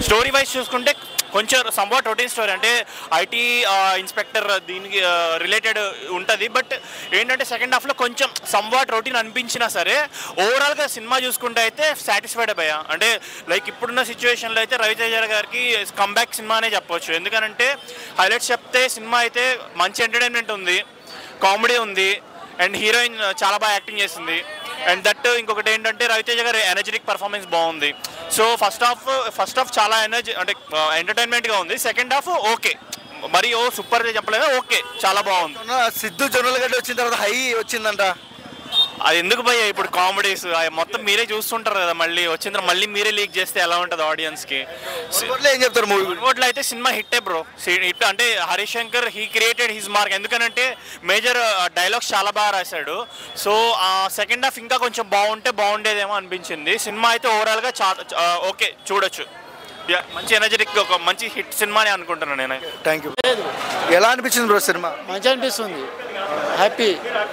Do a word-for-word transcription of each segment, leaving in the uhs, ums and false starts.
Story wise చూసుకుంటే కొంచెం somewhat routine story, అంటే ఐటీ ఇన్స్పెక్టర్ దీనికి రిలేటెడ్ ఉంటుంది. బట్ ఏంటంటే సెకండ్ హాఫ్లో కొంచెం సంవాట్ రొటీన్ అనిపించినా సరే ఓవరాల్గా సినిమా చూసుకుంటే అయితే సాటిస్ఫైడ్ అయ్యా. అంటే లైక్ ఇప్పుడున్న సిచ్యువేషన్లో అయితే రవితేజ గారికి కంబ్యాక్ సినిమా అనే చెప్పవచ్చు. ఎందుకంటే హైలైట్స్ చెప్తే సినిమా అయితే మంచి ఎంటర్టైన్మెంట్ ఉంది, కామెడీ ఉంది, అండ్ హీరోయిన్ చాలా బాగా యాక్టింగ్ చేసింది. అండ్ దట్ ఇంకొకటి ఏంటంటే రవితేజ గారి ఎనర్జెటిక్ పర్ఫార్మెన్స్ బాగుంది. So first half first half చాలా ఎనర్జీ అంటే ఎంటర్టైన్మెంట్గా ఉంది. సెకండ్ హాఫ్ ఓకే, మరి ఓ సూపర్ చెప్పలేదు, ఓకే చాలా బాగుంది. సిద్ధు జొన్నలగడ్డ వచ్చిన తర్వాత హై వచ్చిందంట, అది ఎందుకు భయ్యా ఇప్పుడు కామెడీస్ మొత్తం మీరే చూస్తుంటారు కదా, మళ్ళీ వచ్చిన తర్వాత మళ్ళీ మీరే లీక్ చేస్తే ఎలా ఉంటుంది ఆడియన్స్కి. ఏం చెప్తారు మూవీ ఓట్లో అయితే సినిమా హిట్టే బ్రో, హిట్. అంటే Harish Shankar he created his mark. ఎందుకంటే మేజర్ డైలాగ్స్ చాలా బాగా రాశాడు. సో సెకండ్ హాఫ్ ఇంకా కొంచెం బాగుంటే బాగుండేదేమో అనిపించింది. సినిమా అయితే ఓవరాల్గా చాలా ఓకే, చూడొచ్చు. మంచి ఎనర్జెటిక్ ఒక మంచి హిట్ సినిమా అని అనుకుంటున్నాను నేను. Thank you. ఎలా అనిపించింది బ్రో సినిమా? మంచిగా అనిపిస్తుంది, హ్యాపీ.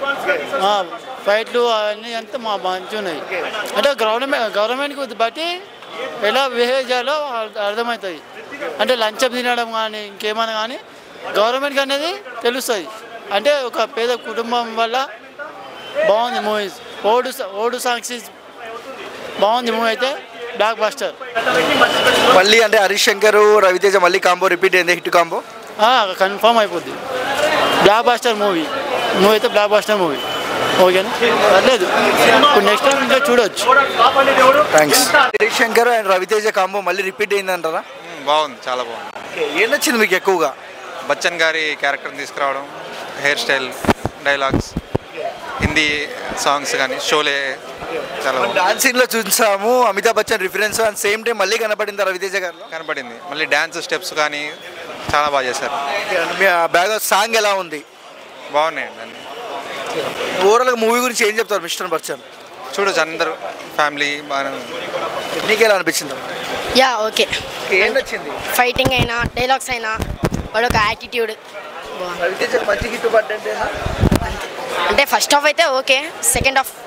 ఫైట్లు అవన్నీ అంతా మా మంచిగా ఉన్నాయి. అంటే గవర్నమెంట్ గవర్నమెంట్కి బట్టి ఎలా బిహేవ్ చేయాలో అర్థమవుతుంది. అంటే లంచం తినడం కానీ ఇంకేమైనా కానీ గవర్నమెంట్కి అనేది తెలుస్తుంది. అంటే ఒక పేద కుటుంబం వల్ల బాగుంది మూవీస్. ఓడు ఓడు సాంగ్స్ బాగుంది మూవీ అయితే, బ్లాక్ బస్టర్. మళ్ళీ అంటే హరీష్ శంకర్ రవితేజ మళ్ళీ కాంబో రిపీట్ అయింది, హిట్ కాంబో కన్ఫర్మ్ అయిపోద్ది. బ్లాక్ బస్టర్ మూవీ మూవీ అయితే బ్లాక్ బస్టర్ మూవీ. ఓకేనా, పర్లేదు, ఇప్పుడు నెక్స్ట్ టైం ఇంకా చూడొచ్చు. Thanks. Harish Shankar and Raviteja combo మళ్ళీ రిపీట్ అయింది అంటారా? బాగుంది, చాలా బాగుంది. ఏం నచ్చింది మీకు ఎక్కువగా? బచ్చన్ గారి క్యారెక్టర్ని తీసుకురావడం, hair style, dialogues, Hindi songs కానీ షోలే చాలా డాన్స్ సీన్లో చూసాము Amitabh Bachchan reference, and same time మళ్ళీ కనపడింది రవితేజ గారు కనపడింది. మళ్ళీ డ్యాన్స్ స్టెప్స్ కానీ చాలా బాగా చేశారు. మీ బ్యాగ్ సాంగ్ ఎలా ఉంది? బాగున్నాయండి అన్ని. ఓవరాల్గా మూవీ గురించి ఏం చెప్తారు మిస్టర్ బచ్చన్? చూడొచ్చు, అందరూ ఫ్యామిలీ బాగా. నీకు ఎలా అనిపించింది? యా ఓకే, ఏం నచ్చింది? ఫైటింగ్ అయినా డైలాగ్స్ అయినా వాడు ఒక యాటిట్యూడ్. రవితేజ మంచి హిట్ పడ్డంటే అంటే ఫస్ట్ హాఫ్ అయితే ఓకే, సెకండ్ హాఫ్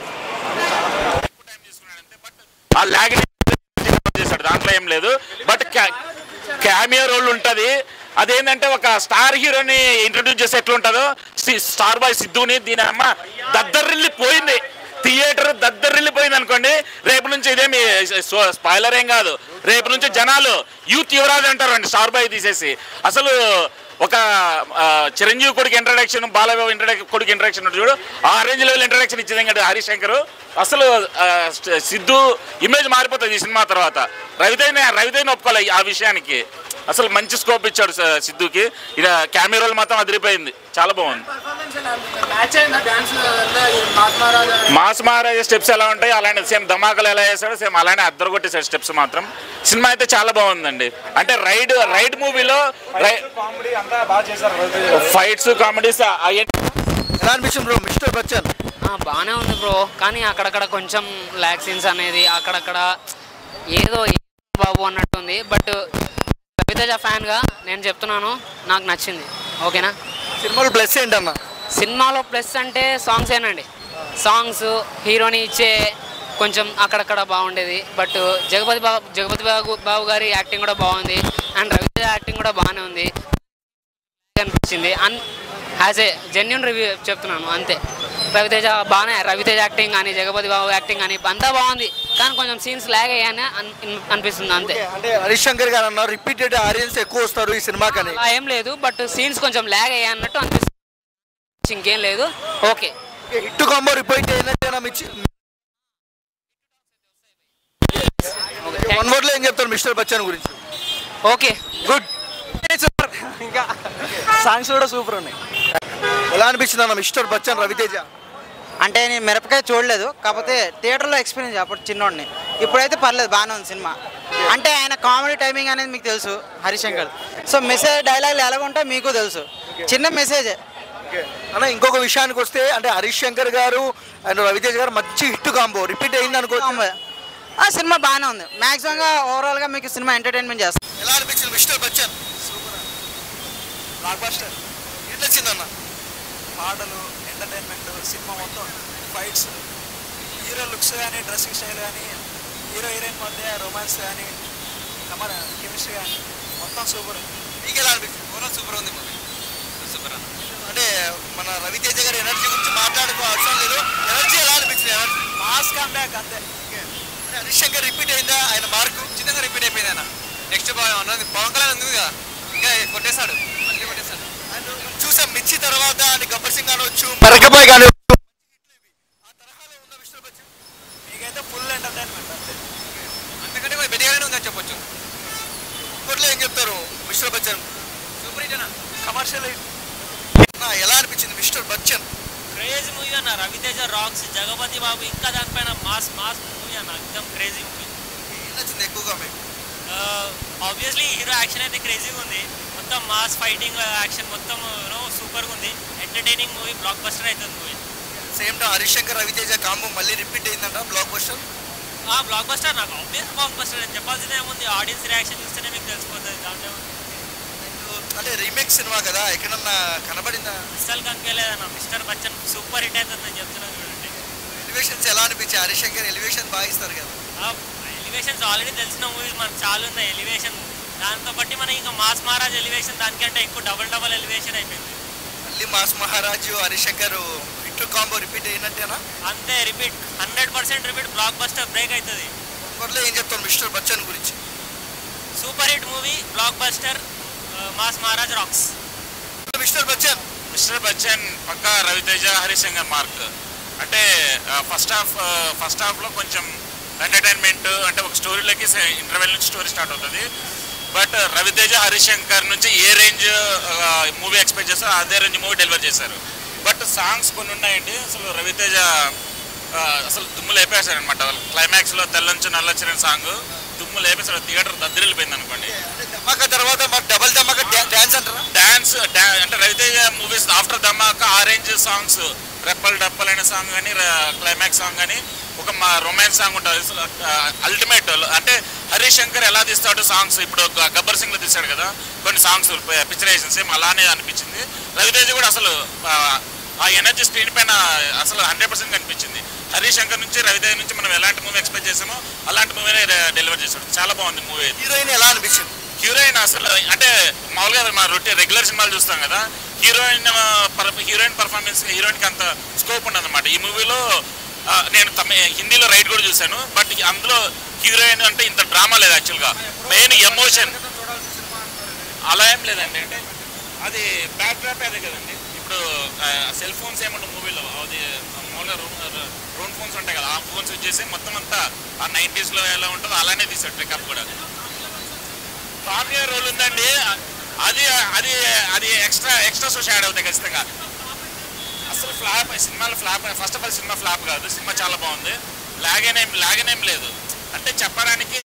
చేశాడు, దాంట్లో ఏం లేదు. బట్ క్యామియో రోల్ ఉంటుంది. అదేంటంటే ఒక స్టార్ హీరోని ఇంట్రడ్యూస్ చేస్తే ఎట్లుంటుందో, స్టార్ బాయ్ సిద్ధుని దీని అమ్మ దద్దరిల్లిపోయింది, థియేటర్ దద్దరిల్లిపోయింది అనుకోండి. రేపు నుంచి ఇదేమి స్పాయిలర్ ఏం కాదు, రేపు నుంచి జనాలు యూత్ యువరాజ్ అంటారు అండి స్టార్ బాయ్ తీసేసి. అసలు ఒక చిరంజీవి కొడుకు ఇంట్రడక్షన్, బాలబాబు ఇంట్రడక్షన్ కొడుకు ఇంట్రడక్షన్ చూడు, ఆ రేంజ్ లెవెల్ ఇంట్రడక్షన్ ఇచ్చేది కదా హరీష్ శంకర్. అసలు సిద్ధు ఇమేజ్ మారిపోతుంది ఈ సినిమా తర్వాత. రవితేజ రవితేజ ఒప్పుకోవాలి ఆ విషయానికి. అసలు మంచి స్కోప్ ఇచ్చాడు సిద్ధుకి. ఇక కెమెరాలు మాత్రం అదిరిపోయింది, చాలా బాగుంది. మాస్ మహారాజా స్టెప్స్ ఎలా ఉంటాయి అలానే సేమ్ ధమాకలు ఎలా చేశాడో సేమ్ అలానే అద్దరు కొట్టేశాడు స్టెప్స్ మాత్రం. సినిమా అయితే చాలా బాగుందండి. అంటే రైడ్ రైడ్ మూవీలో ఫైట్స్ కామెడీస్ ఎలా అనిపించింది బ్రో మిస్టర్ బచ్చన్? బాగానే ఉంది బ్రో, కానీ అక్కడక్కడ కొంచెం ల్యాక్ సీన్స్ అనేది అక్కడక్కడ ఏదో బాబు అన్నట్టుంది. బట్ రవితేజ ఫ్యాన్గా నేను చెప్తున్నాను, నాకు నచ్చింది. ఓకేనా, సినిమాలో ప్లస్ ఏంటన్నా? సినిమాలో ప్లస్ అంటే సాంగ్స్ ఏనండి. సాంగ్స్, హీరోని ఇచ్చే కొంచెం అక్కడక్కడ బాగుండేది. బట్ జగపతి బాబు జగపతి బాబు బాబు గారి యాక్టింగ్ కూడా బాగుంది, అండ్ రవితేజ యాక్టింగ్ కూడా బాగానే ఉంది అనిపించింది. And as a genuine review చెప్తున్నాను అంతే. రవితేజ బాగానే, రవితేజ యాక్టింగ్ కానీ జగపతి బాబు యాక్టింగ్ కానీ అంతా బాగుంది, కానీ కొంచెం సీన్స్ లాగ్ అయ్యాయని అనిపిస్తుంది అంతే. అంటే హరీష్ శంకర్ గారు అన్నారు రిపీటెడ్ ఆడియన్స్ ఎక్కువ వస్తారు ఈ సినిమాకి అని. ఏం లేదు, బట్ సీన్స్ కొంచెం లాగ్ అయ్యా అన్నట్టు అనిపిస్తుంది, ఇంకేం లేదు. ఓకే, హిట్ కాంబో రిపీట్ అయినట్టు వన్ వర్డ్ లో ఏం చెప్తారు మిస్టర్ బచ్చన్ గురించి? Okay, good, super. ఇంకా సాంగ్స్ కూడా సూపర్ ఉన్నాయి. ఎలా అనిపించింది అన్న మిస్టర్ బచ్చన్ రవితేజ? అంటే నేను మిరపకాయ చూడలేదు, కాకపోతే థియేటర్లో ఎక్స్పీరియన్స్ అప్పుడు చిన్నోడిని. ఇప్పుడైతే పర్లేదు, బాగానే ఉంది సినిమా. అంటే ఆయన కామెడీ టైమింగ్ అనేది మీకు తెలుసు హరీష్ శంకర్. సో మెసేజ్ డైలాగులు ఎలాగ ఉంటాయో మీకు తెలుసు, చిన్న మెసేజే అన్న. ఇంకొక విషయానికి వస్తే అంటే హరీష్ శంకర్ గారు అండ్ రవితేజ గారు మంచి హిట్ కాంబో రిపీట్ అయింది అనుకో. ఆ సినిమా బాగానే ఉంది. మ్యాక్సిమంగా ఓవరాల్గా మీకు సినిమా ఎంటర్టైన్మెంట్ చేస్తాం. ఎలా అనిపించింది మిస్టర్ బచ్చన్? Block buster. ఏం నచ్చిందన్న? పాటలు, ఎంటర్టైన్మెంట్, సినిమా మొత్తం, ఫైట్స్, హీరో లుక్స్ కానీ, డ్రెస్సింగ్ స్టైల్ కానీ, హీరో హీరోయిన్ మధ్య రొమాన్స్ కానీ, కమర్ కెమిస్ట్రీ కానీ మొత్తం సూపర్. మీకు ఎలా అనిపించింది? ఓవరాల్ సూపర్ ఉంది మూవీ, సూపర్ అన్న. అంటే మన రవితేజ గారి ఎనర్జీ గురించి మాట్లాడుకో అవసరం లేదు. ఎనర్జీ ఎలా అనిపించింది? ఎనర్జీ మాస్ కమ్బ్యాక్ అంతే. అంటే హరీష్ శంకర్ రిపీట్ అయిందా? ఆయన మార్కు ఖచ్చితంగా రిపీట్ అయిపోయింది అన్న. నెక్స్ట్ ఉన్నది పవన్ కళ్యాణ్ ఉంది కదా, ఇంకా కొట్టేశాడు, మళ్ళీ కొట్టేశాడు. అండ్ చూసాం మిర్చి తర్వాత అని గబ్బర్ సింగ్ అనవచ్చు, మరకబాయ్ కానీ ఆ తరహాలో ఉన్న విష్ణు బచ్చన్. మీకైతే ఫుల్ ఎంటర్టైన్మెంట్ అంతే. అంతకంటే కొంచెం బెటర్గానే ఉందని చెప్పొచ్చు. ఇప్పట్లో ఏం చెప్తారు మిస్టర్ బచ్చన్? సూపర్ హిట్ అన్న, కమర్షియల్ ఎలా అనిపించింది మిస్టర్ బచ్చన్? క్రేజీ మూవీ అన్న. రవితేజ రాక్స్, జగపతి బాబు, ఇంకా దానిపైన మాస్ మాస్ మూవీ అన్న, ఎక్దమ్ క్రేజీ మూవీ. ఏం నచ్చింది ఎక్కువగా మీకు? ఆబ్వియస్లీ హీరో యాక్షన్ అయితే క్రేజీగా ఉంది. మొత్తం మాస్ ఫైటింగ్ యాక్షన్ మొత్తం యూనో సూపర్గా ఉంది. ఎంటర్టైనింగ్ మూవీ, బ్లాక్ బస్టర్ అవుతుంది movie. Same time Harish Shankar Ravi Teja combo మళ్ళీ రిపీట్ అయిందంట బ్లాక్ బస్టర్. బ్లాక్ బస్టర్ నాకు ఆబ్వియస్ బ్లాక్ బస్టర్ అని చెప్పాల్సిందే ఏముంది. ఆడియన్స్ రియాక్షన్ చూస్తేనే మీకు తెలిసిపోతుంది దాంట్లో. అంటే రీమేక్ సినిమా కదా, ఎక్కడన్నా కనబడిందా? అస్సలు కనిపించలేదన్న. మిస్టర్ బచ్చన్ సూపర్ హిట్ అవుతుంది నేను చెప్తున్నాను చూడండి. ఎలివేషన్స్ ఎలా అనిపించాయి? హరీష్ శంకర్ ఎలివేషన్ బాగా ఇస్తారు కదా. ఎలివేషన్స్ ఆల్రెడీ తెలిసిన మూవీస్ మనకు చాలా ఉన్నాయి ఎలివేషన్. దాంతో బట్టి మనకి ఇంకా మాస్ మహారాజ్ ఎలివేషన్ దానికంటే ఇంకో డబల్ డబల్ ఎలివేషన్ అయిపోయింది. మళ్ళీ mass Maharaja Harish Shankar hit combo repeat అయినట్టేనా? అంతే, repeat, hundred percent repeat. Blockbuster break అవుతుంది. త్వరలో ఏం చెప్తాను మిస్టర్ బచ్చన్ గురించి? Super hit movie, blockbuster, mass Maharaj rocks. Mister Bachchan mister Bachchan పక్కా రవితేజ హరీష్ శంకర్ మార్క్. అంటే ఫస్ట్ హాఫ్ ఫస్ట్ హాఫ్లో కొంచెం ఎంటర్టైన్మెంట్, అంటే ఒక స్టోరీలోకి ఇంటర్వెల్ నుంచి స్టోరీ స్టార్ట్ అవుతుంది. బట్ రవితేజ హరీష్ శంకర్ నుంచి ఏ రేంజ్ మూవీ ఎక్స్పెక్ట్ చేస్తారో అదే రేంజ్ మూవీ డెలివర్ చేశారు. బట్ సాంగ్స్ కొన్ని ఉన్నాయండి, అసలు రవితేజ అసలు దుమ్ము లేపేశారు అనమాట. క్లైమాక్స్లో తెల్లంచు నల్లొచ్చిన సాంగ్ దుమ్ము లేపేశారు, థియేటర్ దద్దరిల్లిపోయింది అనుకోండి. ధమాకా తర్వాత మరి డబల్ ధమాకా డ్యాన్స్ అంటారా? డాన్స్ అంటే రవితేజ మూవీస్ ఆఫ్టర్ ధమాకా ఆ రేంజ్ సాంగ్స్, రెప్పల్ డప్పల్ అనే సాంగ్ కానీ, క్లైమాక్స్ సాంగ్ కానీ, ఒక మా రొమాన్స్ సాంగ్ ఉంటుంది అల్టిమేట్. అంటే హరీష్ శంకర్ ఎలా తీస్తాడు సాంగ్స్, ఇప్పుడు గబ్బర్ సింగ్ లో తీస్తాడు కదా కొన్ని సాంగ్స్ పిక్చరైజేషన్, సేమ్ అలానే అనిపించింది. రవితేజ కూడా అసలు ఆ ఎనర్జీ స్క్రీన్ పైన అసలు హండ్రెడ్ పర్సెంట్ కనిపించింది. హరీష్ శంకర్ నుంచి రవితేజ నుంచి మనం ఎలాంటి మూవీ ఎక్స్పెక్ట్ చేసామో అలాంటి మూవీనే డెలివర్ చేశాడు. చాలా బాగుంది మూవీ. హీరోయిన్ ఎలా అనిపించింది? హీరోయిన్ అసలు అంటే మామూలుగా మా రొటీన్ రెగ్యులర్ సినిమాలు చూస్తాం కదా, హీరోయిన్ హీరోయిన్ పర్ఫార్మెన్స్ హీరోయిన్కి అంత స్కోప్ ఉండదు అనమాట. ఈ మూవీలో నేను తమ హిందీలో రైట్ కూడా చూశాను, బట్ అందులో హీరోయిన్ అంటే ఇంత డ్రామా లేదు యాక్చువల్గా. మెయిన్ ఎమోషన్ అలా ఏం లేదండి. అంటే అది బ్యాక్ డ్రాప్ అదే కదండి. ఇప్పుడు సెల్ ఫోన్స్ ఏమన్నా మూవీలో అది మామూలుగా రోన్ ఫోన్స్ ఉంటాయి కదా, ఆ ఫోన్స్ యూజ్ చేసి మొత్తం అంతా ఆ నైంటీస్లో ఎలా ఉంటుందో అలానే తీసాడు ట్రికప్ కూడా. కామియో రోల్ ఉందండి, అది అది అది ఎక్స్ట్రా ఎక్స్ట్రా షోస్ యాడ్ అవుతాయి ఖచ్చితంగా. అసలు ఫ్లాప్ సినిమాలో ఫ్లాప్, ఫస్ట్ ఆఫ్ ఆల్ సినిమా ఫ్లాప్ కాదు, సినిమా చాలా బాగుంది. లాగేనేం లాగేనేం లేదు. అంటే చెప్పడానికి